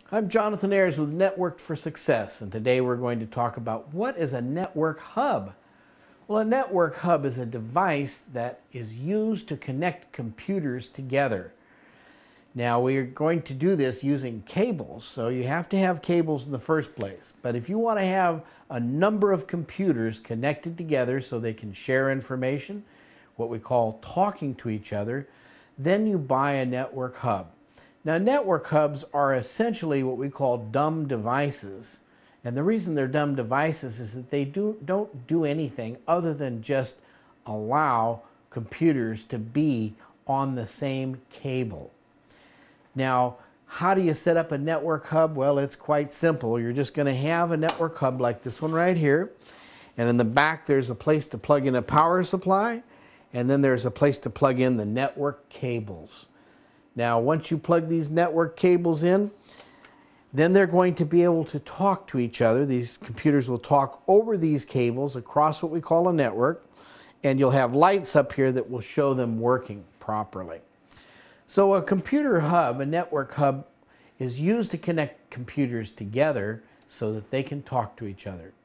I'm Jonathan Ayres with Networked for Success, and today we're going to talk about what is a network hub. Well, a network hub is a device that is used to connect computers together. Now, we are going to do this using cables, so you have to have cables in the first place. But if you want to have a number of computers connected together so they can share information, what we call talking to each other, then you buy a network hub. Now, network hubs are essentially what we call dumb devices. And the reason they're dumb devices is that they don't do anything other than just allow computers to be on the same cable. Now, how do you set up a network hub? Well, it's quite simple. You're just going to have a network hub like this one right here. And in the back, there's a place to plug in a power supply. And then there's a place to plug in the network cables. Now, once you plug these network cables in, then they're going to be able to talk to each other. These computers will talk over these cables across what we call a network, and you'll have lights up here that will show them working properly. So a computer hub, a network hub, is used to connect computers together so that they can talk to each other.